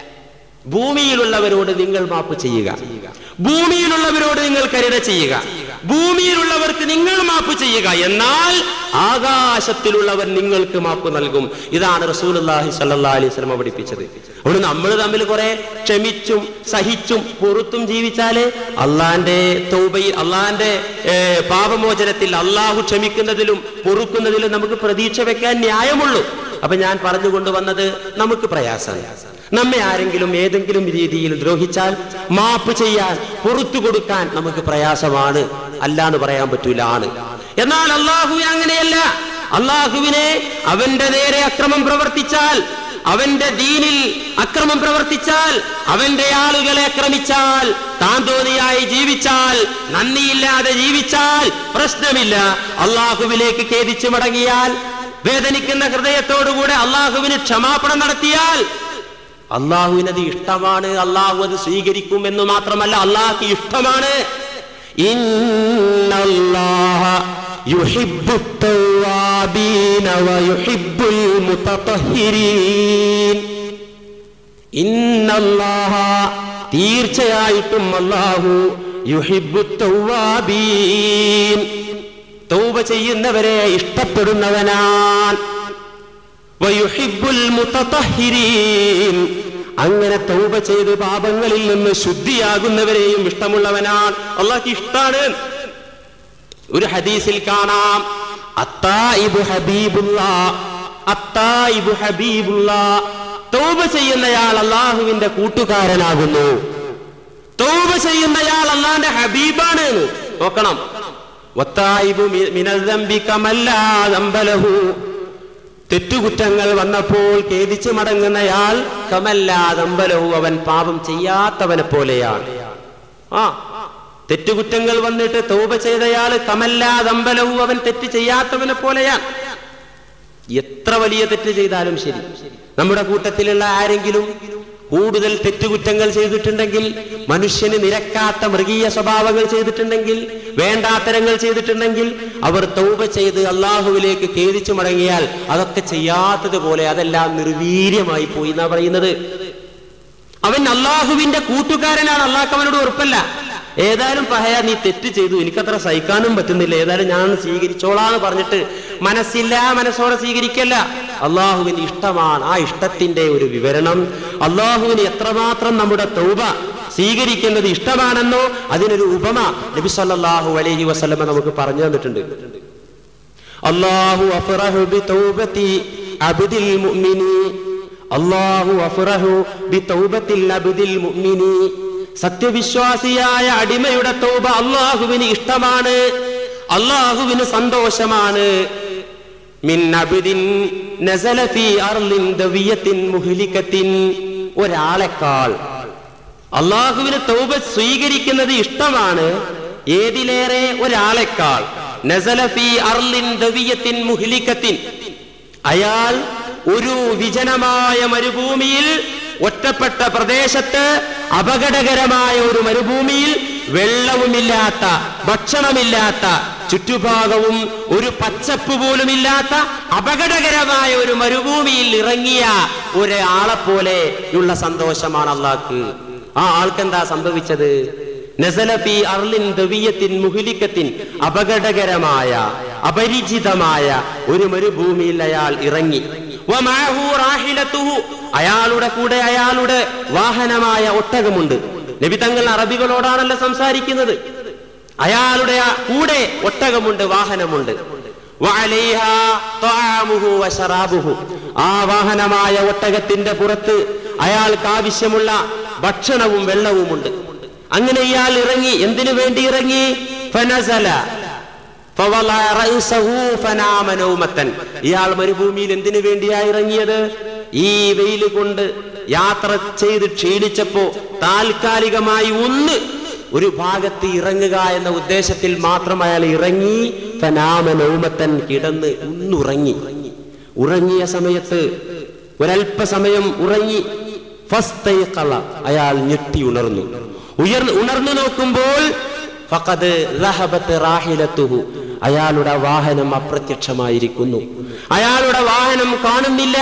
ഭൂമിയിലുള്ളവരോട് നിങ്ങൾ മാപ്പ് ചെയ്യുക, ഭൂമിയിലുള്ളവരോട് നിങ്ങൾ കരുണ ചെയ്യുക, ഭൂമിയിലുള്ളവർക്ക് നിങ്ങൾ മാപ്പ് ചെയ്യുക, എന്നാൽ ആകാശത്തിലുള്ളവർ നിങ്ങൾക്ക് മാപ്പ് നൽകും. ഇതാണ് റസൂലുള്ളാഹി സ്വല്ലല്ലാഹി അലൈഹി വസല്ലം പഠിപ്പിച്ചത്. അവിടെ നമ്മൾ തമ്മിൽ കുറെ ക്ഷമിച്ചും സഹിച്ചും പൊറുത്തും ജീവിച്ചാല് അള്ളാന്റെ തൗബയിൽ, അള്ളാന്റെ പാപമോചനത്തിൽ, അള്ളാഹു ക്ഷമിക്കുന്നതിലും പൊറുക്കുന്നതിലും നമുക്ക് പ്രതീക്ഷ വെക്കാൻ ന്യായമുള്ളൂ. അപ്പൊ ഞാൻ പറഞ്ഞുകൊണ്ടുവന്നത്, നമുക്ക് പ്രയാസമാണ്. നമ്മെ ആരെങ്കിലും ഏതെങ്കിലും രീതിയിൽ ദ്രോഹിച്ചാൽ മാപ്പ് ചെയ്യാൻ, പുറത്തു കൊടുക്കാൻ നമുക്ക് പ്രയാസമാണ്. അല്ലാന്ന് പറയാൻ പറ്റൂല, ആണ്. എന്നാൽ അള്ളാഹു അങ്ങനെയല്ല. അള്ളാഹുവിനെ അവന്റെ നേരെ അക്രമം പ്രവർത്തിച്ചാൽ, അവന്റെ ദീനിൽ അക്രമം പ്രവർത്തിച്ചാൽ, അവന്റെ ആളുകളെ ആക്രമിച്ചാൽ, താൻ തോന്നിയായി ജീവിച്ചാൽ, നന്ദിയില്ലാതെ ജീവിച്ചാൽ പ്രശ്നമില്ല. അള്ളാഹുവിലേക്ക് ഖേദിച്ചു മടങ്ങിയാൽ, വേദനിക്കുന്ന ഹൃദയത്തോടുകൂടെ അള്ളാഹുവിന് ക്ഷമാപണം നടത്തിയാൽ അള്ളാഹുവിനത് ഇഷ്ടമാണ്. അള്ളാഹു അത് സ്വീകരിക്കും എന്ന് മാത്രമല്ല, അള്ളാഹുക്ക് ഇഷ്ടമാണ്. ഇന്നല്ലാഹ യുഹിബ്ബുത് തവ്വാബീന വയുഹിബ്ബുൽ മുതതഹിരീൻ. ഇന്നല്ലാഹ, തീർച്ചയായിട്ടും അള്ളാഹു, യുഹിബ്ബുത് തവ്വാബീൻ, തൗബ ചെയ്യുന്നവരെ ഇഷ്ടപ്പെടുന്നവനാണ്. വയുഹിബ്ബുൽ മുതതഹിരീൻ, അങ്ങനെ തൗബ ചെയ്ത് പാപങ്ങളിൽ നിന്ന് ശുദ്ധിയാകുന്നവരെയും ഇഷ്ടമുള്ളവനാണ്. അല്ലാഹുക്ക് ഇഷ്ടാണ്. ഒരു ഹദീസിൽ കാണാം, അത്തായിബു ഹബീബുല്ലാഹ്, അത്തായിബു ഹബീബുല്ലാഹ്, തൗബ ചെയ്യുന്നയാൾ അല്ലാഹുവിന്റെ കൂട്ടുകാരനാകുന്നു. തൗബ ചെയ്യുന്നയാൾ അല്ലാഹുവിന്റെ ഹബീബാണ്. നോക്കണം, വത്തായിബു മിനൽ ദംബി കമല്ലാ ദംബ ലഹു, തെറ്റുകുറ്റങ്ങൾ വന്നപ്പോൾ ഖേദിച്ചു മടങ്ങുന്നയാൾ കമല്ലാദംബലഹു, അവൻ പാപം ചെയ്യാത്തവനെ പോലെയാണ്. തെറ്റുകുറ്റങ്ങൾ വന്നിട്ട് തൗബ ചെയ്തയാൾ കമല്ലാദംബലഹു, അവൻ തെറ്റ് ചെയ്യാത്തവനെ പോലെയാണ്. എത്ര വലിയ തെറ്റ് ചെയ്താലും ശരി, നമ്മുടെ കൂട്ടത്തിലുള്ള ആരെങ്കിലും കൂടുതൽ തെറ്റുകുറ്റങ്ങൾ ചെയ്തിട്ടുണ്ടെങ്കിൽ, മനുഷ്യന് നിരക്കാത്ത മൃഗീയ സ്വഭാവങ്ങൾ ചെയ്തിട്ടുണ്ടെങ്കിൽ, വേണ്ടാത്തരങ്ങൾ ചെയ്തിട്ടുണ്ടെങ്കിൽ, അവർ തൗബ ചെയ്ത് അള്ളാഹുവിലേക്ക് ഖേദിച്ചു മടങ്ങിയാൽ അതൊക്കെ ചെയ്യാത്തതുപോലെ അതെല്ലാം നിർവീര്യമായി പോയി എന്നാ പറയുന്നത്. അവൻ അള്ളാഹുവിന്റെ കൂട്ടുകാരനാണ്. അള്ളാഹ് അവനോട് ഉറപ്പല്ല. ഏതായാലും പഹയ നീ തെറ്റ് ചെയ്തു, എനിക്കത്ര സഹിക്കാനും പറ്റുന്നില്ല, ഏതായാലും ഞാൻ സ്വീകരിച്ചോളാന്ന് പറഞ്ഞിട്ട് മനസ്സോടെ സ്വീകരിക്കല്ല. അള്ളാഹുവിന് ഇഷ്ടമാണ്. ആ ഇഷ്ടത്തിന്റെ ഒരു വിവരണം, അള്ളാഹുവിന് എത്രമാത്രം നമ്മുടെ തൗബ സ്വീകരിക്കുന്നത് ഇഷ്ടമാണെന്നോ അതിനൊരു ഉപമ നബി സല്ലല്ലാഹു അലൈഹി വസല്ലം നമുക്ക് പറഞ്ഞു തന്നിട്ടുണ്ട്. അല്ലാഹു അഫറഹു ബിതൗബതി അബ്ദിൽ മുഅ്മിനി, അല്ലാഹു അഫറഹു ബിതൗബത്തിൽ അബ്ദിൽ മുഅ്മിനി. സത്യവിശ്വാസിയായ അടിമയുടെ തൗബ അല്ലാഹുവിന് ഇഷ്ടമാണ്, അല്ലാഹുവിന് സന്തോഷമാണ്. മിൻ അബ്ദിൻ നസല ഫീ അർളിൻ ദവിയത്തിൻ മുഹ്ലികത്തിൻ, ഒരാളെക്കാൾ അല്ലാഹുവിന് തൗബ സ്വീകരിക്കുന്നത് ഇഷ്ടമാണ്. ഏതിലേറെ? ഒരാളെക്കാൾ. നസല ഫീ അർളിൻ ദവിയത്തിൻ മുഹ്ലികത്തിൻ, അയാൾ ഒരു വിജനമായ മരുഭൂമിയിൽ, ഒറ്റപ്പെട്ട പ്രദേശത്ത്, അപകടകരമായ ഒരു മരുഭൂമിയിൽ, വെള്ളവുമില്ലാത്ത, ഭക്ഷണമില്ലാത്ത, ചുറ്റുഭാഗവും ഒരു പച്ചപ്പ് പോലുമില്ലാത്ത അപകടകരമായ ഒരു മരുഭൂമിയിൽ ഇറങ്ങിയ ഒരാളെ പോലെയുള്ള സന്തോഷമാണ് അള്ളാഹ്ക്ക്. ആ ആൾക്കെന്താ സംഭവിച്ചത്? നസല ഫീ അർളിൻ ദവിയത്തിൻ മുഹ്ലികത്തിൻ, അപകടകരമായ അപരിചിതമായ ഒരു മരുഭൂമിയിൽ അയാൾ ഇറങ്ങി. വമഅഹു റാഹിലതുഹു, അയാളുടെ കൂടെ അയാളുടെ വാഹനമായ ഒട്ടകമുണ്ട്. നബി തങ്ങൾ അറബികളോടാണല്ലോ സംസാരിക്കുന്നത്. അയാളുടെ കൂടെ ഒട്ടകമുണ്ട്, വാഹനമുണ്ട്. വഅലൈഹാ തആമുഹു വശറാബുഹു, ആ വാഹനമായ ഒട്ടകത്തിന്റെ പുറത്ത് അയാൾക്ക് ആവശ്യമുള്ള ഭക്ഷണവും വെള്ളവുമുണ്ട്. അങ്ങനെ ഇയാൾ ഇറങ്ങി. എന്തിനു വേണ്ടി ഇറങ്ങി? ഫനസല ഫവളഅ റഅസഹു ഫനാമ നൗമതൻ, ഇയാൾ മരുഭൂമിയിൽ എന്തിനു വേണ്ടിയാ ഇറങ്ങിയത്? ഈ വെയിൽ കൊണ്ട് യാത്ര ചെയ്ത് ക്ഷീണിച്ചപ്പോ താൽക്കാലികമായി ഒരു ഭാഗത്ത് ഇറങ്ങുക എന്ന ഉദ്ദേശത്തിൽ മാത്രം അയാൾ ഇറങ്ങി. ഫനാമ നൗമതൻ, കിടന്ന് ഉറങ്ങി. ഉറങ്ങിയ സമയത്ത് ഒരല്പസമയം ഉറങ്ങി. ഫസ്തൈഖള, അയാൾ ഞെട്ടി ഉണർന്നു. ഉണർന്നു നോക്കുമ്പോൾ ഫഖദ് റഹബത് റാഹിലതുഹു, അയാളുടെ വാഹനം അപ്രത്യക്ഷമായിരിക്കുന്നു. അയാളുടെ വാഹനം കാണുന്നില്ല.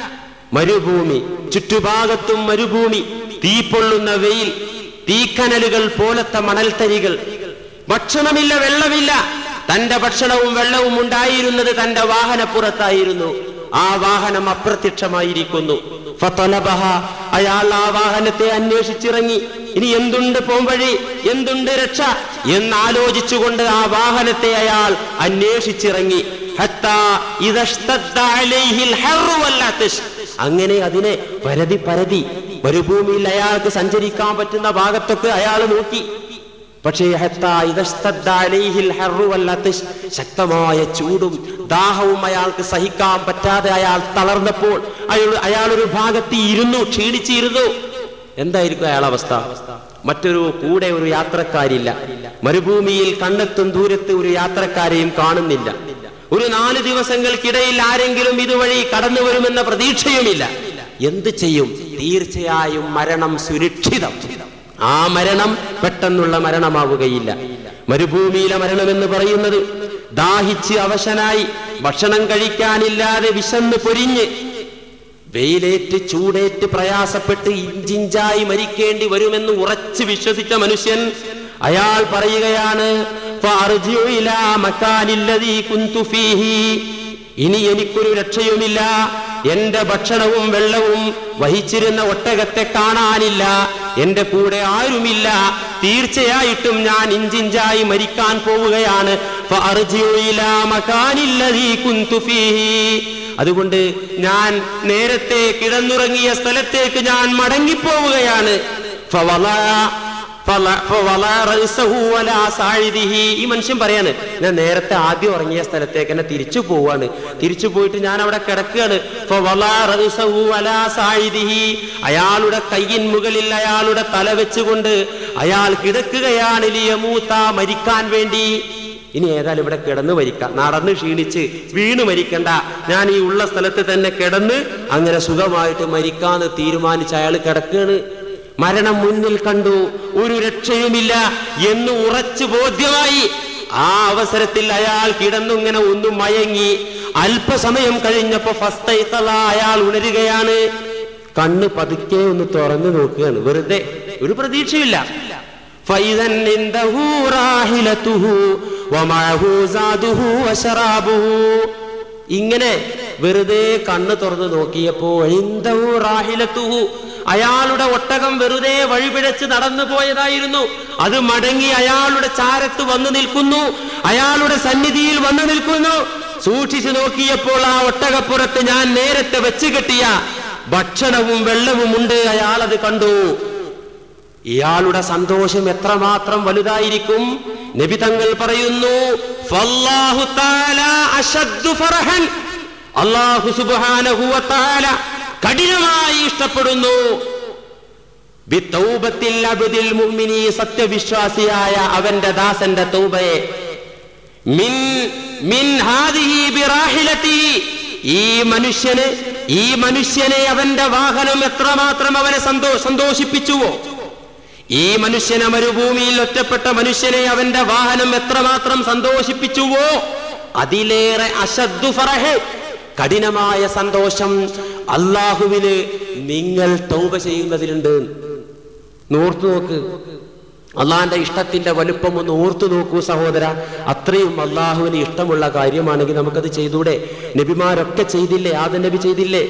മരുഭൂമി, ചുറ്റുഭാഗത്തും മരുഭൂമി, തീപ്പൊള്ളുന്ന വെയിൽ, തീക്കനലുകൾ പോലത്തെ മണൽത്തരികൾ, ഭക്ഷണമില്ല, വെള്ളമില്ല. തന്റെ ഭക്ഷണവും വെള്ളവും ഉണ്ടായിരുന്നത് തന്റെ വാഹനപ്പുറത്തായിരുന്നു. ആ വാഹനം അപ്രത്യക്ഷമായിരിക്കുന്നു. ഫതലബഹ, അയാൾ ആ വാഹനത്തെ അന്വേഷിച്ചിറങ്ങി. ഇനി എന്തുണ്ട് പോംവഴി, എന്തുണ്ട് രക്ഷ എന്നാലോചിച്ചുകൊണ്ട് ആ വാഹനത്തെ അയാൾ അന്വേഷിച്ചിറങ്ങി. ഹത്താ ഇദഷ്തദ്ദ അലൈഹിൽ ഹർറു വല്ലഅത്ശ്, അങ്ങനെ അതിനെ പരതി മരുഭൂമിയിൽ അയാൾക്ക് സഞ്ചരിക്കാൻ പറ്റുന്ന ഭാഗത്തൊക്കെ അയാൾ നോക്കി. പക്ഷേ ഹത്താ ഇദഷ്തദ്ദ അലൈഹിൽ ഹർറു വല്ലഅത്ശ്, ശക്തമായ ചൂടും ദാഹവും അയാൾക്ക് സഹിക്കാൻ പറ്റാതെ അയാൾ തളർന്നപ്പോൾ അയാൾ ഒരു ഭാഗത്ത് ഇരുന്നു, ക്ഷീണിച്ചിരുന്നു. എന്തായിരിക്കും അയാളുടെ അവസ്ഥ? മറ്റൊരു കൂടെ ഒരു യാത്രക്കാരില്ല. മരുഭൂമിയിൽ കണ്ണെത്തും ദൂരത്ത് ഒരു യാത്രക്കാരെയും കാണുന്നില്ല. ഒരു 4 ദിവസങ്ങൾക്കിടയിൽ ആരെങ്കിലും ഇതുവഴി കടന്നു വരുമെന്ന പ്രതീക്ഷയുമില്ല. എന്ത് ചെയ്യും? തീർച്ചയായും മരണം സുരക്ഷിതം. ആ മരണം പെട്ടെന്നുള്ള മരണമാവുകയില്ല. മരുഭൂമിയിലെ മരണം എന്ന് പറയുന്നത് ദാഹിച്ച് അവശനായി, ഭക്ഷണം കഴിക്കാനില്ലാതെ വിശന്ന് പൊരിഞ്ഞ്, വെയിലേറ്റ് ചൂടേറ്റ് പ്രയാസപ്പെട്ട് ഇഞ്ചിഞ്ചായി മരിക്കേണ്ടി വരുമെന്ന് ഉറച്ച് വിശ്വസിച്ച മനുഷ്യൻ അയാൾ പറയുകയാണ്, ഫഅർജിഉ ഇലാ മകാനില്ലദീ കുന്തു ഫീഹി, ഇനി എനിക്കൊരു രക്ഷയുമില്ല. എന്റെ ഭക്ഷണവും വെള്ളവും വഹിച്ചിരുന്ന ഒട്ടകത്തെ കാണാനില്ല, എന്റെ കൂടെ ആരുമില്ല. തീർച്ചയായിട്ടും ഞാൻ ഇഞ്ചിഞ്ചായി മരിക്കാൻ പോവുകയാണ്. ഫഅർജിഉ ഇലാ മകാനില്ലദീ കുന്തു ഫീഹി, അതുകൊണ്ട് ഞാൻ നേരത്തെ കിടന്നുറങ്ങിയ സ്ഥലത്തേക്ക് ഞാൻ മടങ്ങിപ്പോവുകയാണ്. ഈ മനുഷ്യൻ പറയാണ്, ഞാൻ നേരത്തെ ആദ്യം ഉറങ്ങിയ സ്ഥലത്തേക്ക് തന്നെ തിരിച്ചു പോവാണ്. തിരിച്ചു പോയിട്ട് ഞാൻ അവിടെ കിടക്കുകയാണ്. അയാളുടെ കയ്യിൻ മുകളിൽ അയാളുടെ തല വെച്ചുകൊണ്ട് അയാൾ കിടക്കുകയാണ്. ലിയമൂത, മരിക്കാൻ വേണ്ടി. ഇനി ഏതായാലും ഇവിടെ കിടന്ന് മരിക്കാം, നടന്ന് ക്ഷീണിച്ച് വീണ് മരിക്കണ്ട, ഞാൻ ഈ ഉള്ള സ്ഥലത്ത് തന്നെ കിടന്ന് അങ്ങനെ സുഖമായിട്ട് മരിക്കാന്ന് തീരുമാനിച്ച് അയാൾ കിടക്കുകയാണ്. മരണം മുന്നിൽ കണ്ടു, ഒരു രക്ഷയുമില്ല എന്ന് ഉറച്ചു ബോധ്യമായി. ആ അവസരത്തിൽ അയാൾ കിടന്നിങ്ങനെ ഒന്ന് മയങ്ങി. അല്പസമയം കഴിഞ്ഞപ്പോ ഫസ്തൈഖള, അയാൾ ഉണരുകയാണ്. കണ്ണ് പതുക്കെ ഒന്ന് തുറന്നു നോക്കുകയാണ്, വെറുതെ, ഒരു പ്രതീക്ഷയില്ല. ഫൈദൻ ഇൻദഹു റാഹിലതുഹു വമഅഹു സാദുഹു വശറാബുഹു. ഇങ്ങനെ വെറുതെ കണ്ണ് തുറന്ന് നോക്കിയപ്പോൾ ഇൻദഹു റാഹിലതുഹു, അയാളുടെ ഒട്ടകം വെറുതെ വഴിപിഴച്ച് നടന്നു പോയതായിരുന്നു. അത് മടങ്ങി അയാളുടെ ചാരത്ത് വന്നു നിൽക്കുന്നു, അയാളുടെ സന്നിധിയിൽ വന്നു നിൽക്കുന്നു. സൂക്ഷിച്ചു നോക്കിയപ്പോൾ ആ ഒട്ടകപ്പുറത്ത് ഞാൻ നേരത്തെ വെച്ച് കെട്ടിയ ഭക്ഷണവും വെള്ളവും ഉണ്ട്. അയാൾ അത് കണ്ടു. ഇയാളുടെ സന്തോഷം എത്രമാത്രം വലുതായിരിക്കും. നബി തങ്ങൾ പറയുന്നു, ഫല്ലാഹു തആല അശദ്ദു ഫറഹൻ, അല്ലാഹു സുബ്ഹാനഹു വ തആല കഠിനമായി ഇഷ്ടപ്പെടുന്നു ബിതൗബത്തിൽ അബ്ദിൽ മുഅ്മിനി, സത്യവിശ്വാസിയായ അവന്റെ ദാസന്റെ തൗബയെ. മിൻ ഹാദിഹി ബിറാഹിലതി, ഈ മനുഷ്യനെ അവന്റെ വാഹനം എത്രമാത്രം അവനെ സന്തോഷിപ്പിച്ചുവോ, ഈ മനുഷ്യനെ, മരുഭൂമിയിൽ ഒറ്റപ്പെട്ട മനുഷ്യനെ അവന്റെ വാഹനം എത്രമാത്രം സന്തോഷിപ്പിച്ചുവോ അതിലേറെ അശദ്ദു ഫറഹ്, കഠിനമായ സന്തോഷം അല്ലാഹുവിന് നിങ്ങൾ തൗബ ചെയ്യുന്നതിലുണ്ട്. ഓർത്തു നോക്ക്, അള്ളാന്റെ ഇഷ്ടത്തിന്റെ വലുപ്പം ഒന്ന് ഓർത്തു നോക്കൂ സഹോദര. അത്രയും അള്ളാഹുവിന് ഇഷ്ടമുള്ള കാര്യമാണെങ്കിൽ നമുക്കത് ചെയ്തൂടെ? നബിമാരൊക്കെ ചെയ്തില്ലേ? ആദം നബി ചെയ്തില്ലേ?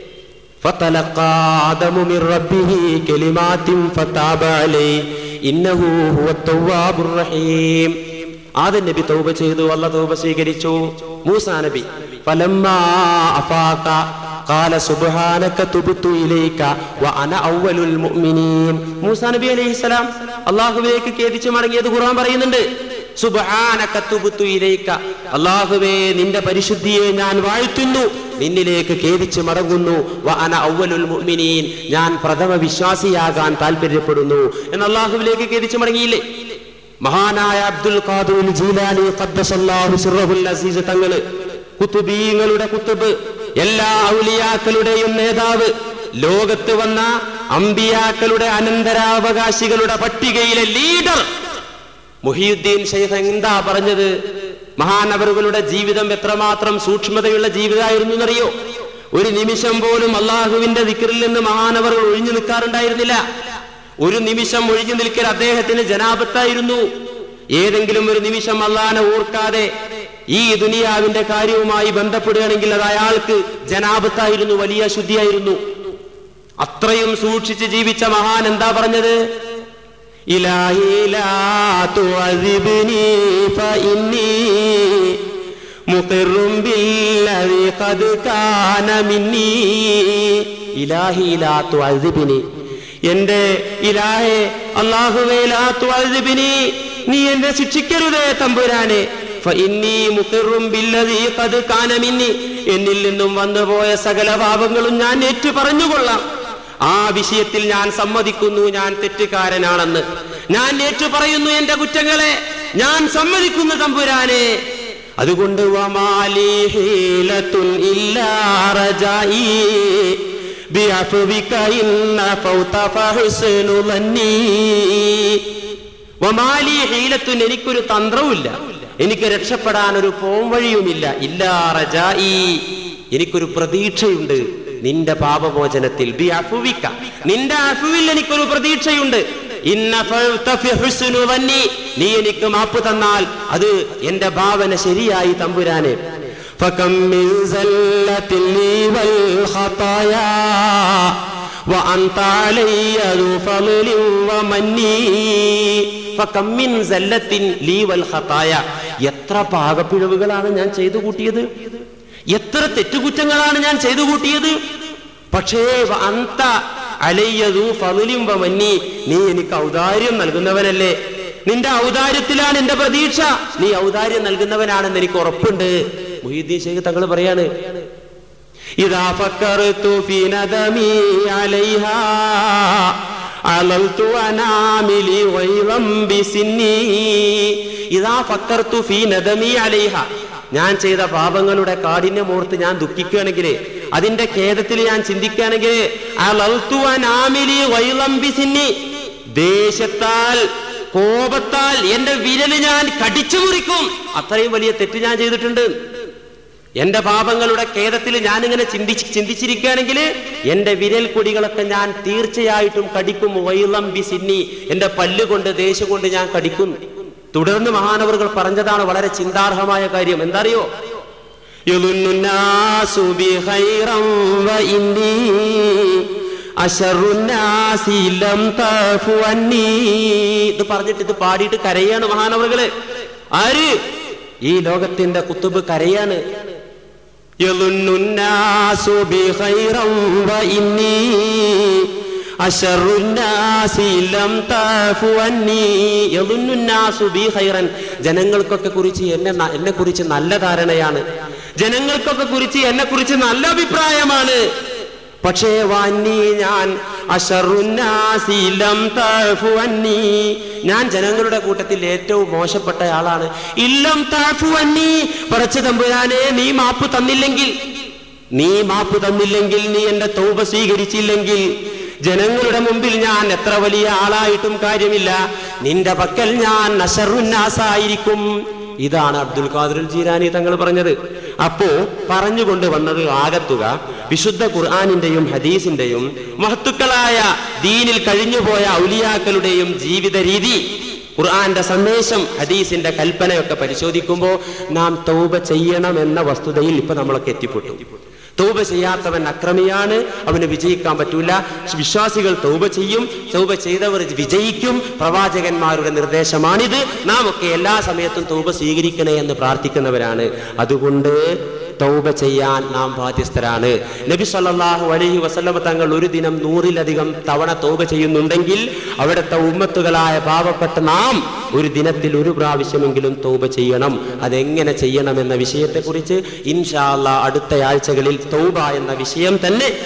ഫതലഖാ ആദമു മിർ റബ്ബിഹി കലിമാത്തിൻ ഫതാബ അലൈഹി ഇന്നഹു ഹുവത് തവ്വാബുർ റഹീം. ആദം നബി തൗബ ചെയ്തു, അല്ലാഹു തൗബ സ്വീകരിച്ചു. മൂസാ നബി ഫലമ്മാ അഫാഖ ഖാല സുബ്ഹാനക തുബ്തു ഇലൈക വഅന അവ്വലുൽ മുഅ്മിനീൻ. മൂസാ നബി അലൈഹിസ്സലാം അല്ലാഹുവിലേക്ക് ഖേദിച്ചു മടങ്ങിയത് ഖുർആൻ പറയുന്നുണ്ട്. സുബ്ഹാനക തുബ്തു ഇലൈക, അല്ലാഹുവേ നിന്റെ പരിശുദ്ധിയെ ഞാൻ വാഴ്ത്തുന്നു, നിന്നിലേക്ക് ഖേദിച്ചു മടങ്ങുന്നു. വഅന അവ്വലുൽ മുഅ്മിനീൻ, ഞാൻ പ്രഥമ വിശ്വാസിയാകാൻ താല്പര്യപ്പെടുന്നു എന്ന് അല്ലാഹുവിലേക്ക് ഖേദിച്ചു മടങ്ങിയില്ലേ? മഹാനായ അബ്ദുൽ ഖാദിർ ജീലാനി ഖദ്ദസല്ലാഹു സിർറഹുൽ അസീസ് തങ്ങള്, കുതുബീങ്ങളുടെ കുതുബ്, എല്ലാ ഔലിയാക്കളുടെയും നേതാവ്, ലോകത്ത് വന്ന അമ്പിയാക്കളുടെ അനന്തരാവകാശികളുടെ പട്ടികയിലെ ലീഡർ മുഹിയുദ്ദീൻ ശൈഖ് എന്താ പറഞ്ഞത്? മഹാനവറുകളുടെ ജീവിതം എത്രമാത്രം സൂക്ഷ്മതയുള്ള ജീവിതമായിരുന്നു എന്നറിയോ? ഒരു നിമിഷം പോലും അള്ളാഹുവിന്റെ ദിക്റിൽ നിന്ന് മഹാനവറുകൾ ഒഴിഞ്ഞു നിൽക്കാറുണ്ടായിരുന്നില്ല. ഒരു നിമിഷം ഒഴിഞ്ഞു നിൽക്കൽ അദ്ദേഹത്തിന് ജനാബത്തായിരുന്നു. ഏതെങ്കിലും ഒരു നിമിഷം അള്ളാഹനെ ഓർക്കാതെ ഈ ദുനിയാവിന്റെ കാര്യവുമായി ബന്ധപ്പെടുകയാണെങ്കിൽ അത് അയാൾക്ക് ജനാബത്തായിരുന്നു, വലിയ ശുദ്ധിയായിരുന്നു. അത്രയും സൂക്ഷിച്ച് ജീവിച്ച മഹാൻ എന്താ പറഞ്ഞത്? ഇലാഹി ലാ തുഅസിബ്നി ഫഇന്നി മുഖിറും ബില്ലദി ഖദ് കാന മിന്നി. ഇലാഹി ലാ തുഅസിബ്നി, എന്റെ ഇലാഹേ അല്ലാഹുവേ, ലാ തുഅസിബ്നി, നീ എന്നെ ശിക്ഷിക്കരുതേ തമ്പുരാനെ. ഫഇന്നി മുഖിറും ബില്ലദി ഖദ് കാന മിന്നി, എന്നിൽ നിന്നും വന്നുപോയ സകല പാപങ്ങളും ഞാൻ ഏറ്റു പറഞ്ഞുകൊള്ളാം. ആ വിഷയത്തിൽ ഞാൻ സമ്മതിക്കുന്നു, ഞാൻ തെറ്റുകാരനാണെന്ന് ഞാൻ ഏറ്റു പറയുന്നു. എന്റെ കുറ്റങ്ങളെ ഞാൻ സമ്മതിക്കുന്നു തമ്പുരാനെ. അതുകൊണ്ട് വമാലി ഹീലത്തുൻ ഇല്ലാ റജായി ബിഅഫ്വിക ഇന്ന ഫൗത ഫഹ്സനു ലന്നി. വമാലി ഹീലത്തുൻ, എനിക്കൊരു തന്ത്രവുമില്ല, എനിക്ക് രക്ഷപ്പെടാൻ ഒരു പോംവഴിയുമില്ല. ഇല്ലാ റജായി, എനിക്കൊരു പ്രതീക്ഷയുണ്ട് നിന്റെ പാപമോചനത്തിൽ. ബി അഫ്വിക, നിന്റെ അഫ്വിൽ എനിക്കൊരു പ്രതീക്ഷയുണ്ട്. ഇന്ന ഫൗത ഫഹ്സനു ലന്നി, നീ എനിക്ക് മാപ്പ് തന്നാൽ അത് എന്റെ ഭാവന ശരിയായി തമ്പുരാനെ. ഫകം മിൻ സല്ലത്തിൽ വൽ ഖതായാ വഅൻത അലയ്യ ദു ഫളലിൻ വമന്നി. ഫകം മിൻ സല്ലത്തിൻ ലീ വൽ ഖതായ, എത്ര പാപപ്പിഴവുകളാണ് ഞാൻ ചെയ്തു കൂട്ടിയത്, എത്ര തെറ്റുകുറ്റങ്ങളാണ് ഞാൻ ചെയ്തു കൂട്ടിയത്. പക്ഷേ വഅൻത അലയ്യ ദു ഫളലിൻ വമന്നി, നീ എനിക്ക് ഔദാര്യം നൽകുന്നവനല്ലേ, നിന്റെ ഔദാര്യത്തിലാണ് എന്റെ പ്രതീക്ഷ, നീ ഔദാര്യം നൽകുന്നവനാണെന്ന് എനിക്ക് ഉറപ്പുണ്ട്. മുഹീദ്ദീൻ ശൈഖ് തങ്ങൾ പറയാണ്, ഇദാ ഫക്കർതു ഫീ നദമി അലൈഹാ അലൽതു അനാമിലി ഗൈറം ബിസിന്നി. ഇദാ ഫക്കർതു ഫീ നദമി അലൈഹാ, ഞാൻ ചെയ്ത പാപങ്ങളുടെ കാഠിന്യമോർത്ത് ഞാൻ ദുഃഖിക്കുകയാണെങ്കിൽ, അതിന്റെ ഖേദത്തിൽ ഞാൻ ചിന്തിക്കുകയാണെങ്കിൽ, അലൽതു അനാമിലി ഗൈറം ബിസിന്നി, ദേഷ്യത്താൽ കോപത്താൽ എന്റെ വിരല് ഞാൻ കടിച്ചു മുറിക്കും, അത്രയും വലിയ തെറ്റ് ഞാൻ ചെയ്തിട്ടുണ്ട്. എന്റെ പാപങ്ങളുടെ ഖേദത്തിൽ ഞാനിങ്ങനെ ചിന്തിച്ചിരിക്കുകയാണെങ്കിൽ എന്റെ വിരൽ കൊടികളൊക്കെ ഞാൻ തീർച്ചയായിട്ടും കടിക്കും. വൈലംബി സിന്നി, എന്റെ പല്ലുകൊണ്ട് ദേഷ്യം കൊണ്ട് ഞാൻ കടിക്കും. തുടർന്ന് മഹാനവറുകൾ പറഞ്ഞതാണ് വളരെ ചിന്താർഹമായ കാര്യം. എന്താ അറിയോ? ഇത് പറഞ്ഞിട്ട് ഇത് പാടിയിട്ട് കരയാണ് മഹാനവറുകള്. ആര്? ഈ ലോകത്തിന്റെ കുത്തുബ് കരയാണ്. ജനങ്ങൾക്കൊക്കെ കുറിച്ച് എന്നെ കുറിച്ച് നല്ല ധാരണയാണ്, ജനങ്ങൾക്കൊക്കെ കുറിച്ച് എന്നെ കുറിച്ച് നല്ല അഭിപ്രായമാണ്. പക്ഷേ ഞാൻ ജനങ്ങളുടെ കൂട്ടത്തിൽ ഏറ്റവും മോശപ്പെട്ട ആളാണ്. ഇല്ലം തഅഫു അന്നി, പടച്ച തമ്പുരാനെ നീ മാപ്പ് തന്നില്ലെങ്കിൽ, നീ എന്റെ തൗബ സ്വീകരിച്ചില്ലെങ്കിൽ ജനങ്ങളുടെ മുമ്പിൽ ഞാൻ എത്ര വലിയ ആളായിട്ടും കാര്യമില്ല, നിന്റെ പക്കൽ ഞാൻ അശറുന്നാസായിരിക്കും. ഇതാണ് അബ്ദുൽ ഖാദിർ ജീലാനി തങ്ങൾ പറഞ്ഞത്. അപ്പോ പറഞ്ഞുകൊണ്ട് വന്നത് ആകത്തുക വിശുദ്ധ ഖുർആനിന്റെയും ഹദീസിന്റെയും മഹത്തുക്കളായ ദീനിൽ കഴിഞ്ഞുപോയ ഔലിയാക്കളുടെയും ജീവിത രീതി, ഖുർആന്റെ സന്ദേശം, ഹദീസിന്റെ കൽപ്പനയൊക്കെ പരിശോധിക്കുമ്പോൾ നാം തൗബ ചെയ്യണമെന്ന വസ്തുതയിൽ ഇപ്പൊ നമ്മളൊക്കെ എത്തിപ്പെട്ടു. തൗബ ചെയ്യാത്തവൻ അക്രമിയാണ്, അവന് വിജയിക്കാൻ പറ്റൂല. വിശ്വാസികൾ തൗബ ചെയ്യും, തൗബ ചെയ്തവർ വിജയിക്കും. പ്രവാചകന്മാരുടെ നിർദ്ദേശമാണിത്. നാം ഒക്കെ എല്ലാ സമയത്തും തൗബ സ്വീകരിക്കണേ എന്ന് പ്രാർത്ഥിക്കുന്നവരാണ്. അതുകൊണ്ട് തൗബ ചെയ്യാൻ നാം ബാധ്യസ്ഥരാണ്. നബി സല്ലല്ലാഹു അലൈഹി വസല്ലം തങ്ങൾ ഒരു ദിനം 100-ലധികം തവണ തൗബ ചെയ്യുന്നുണ്ടെങ്കിൽ അവിടുത്തെ ഉമ്മത്തുകളായ പാവപ്പെട്ട നാം ഒരു ദിനത്തിൽ ഒരു പ്രാവശ്യമെങ്കിലും തൗബ ചെയ്യണം. അതെങ്ങനെ ചെയ്യണമെന്ന വിഷയത്തെക്കുറിച്ച് ഇൻഷാ അല്ലാഹ് അടുത്ത ആഴ്ചകളിൽ തൗബ എന്ന വിഷയം തന്നെ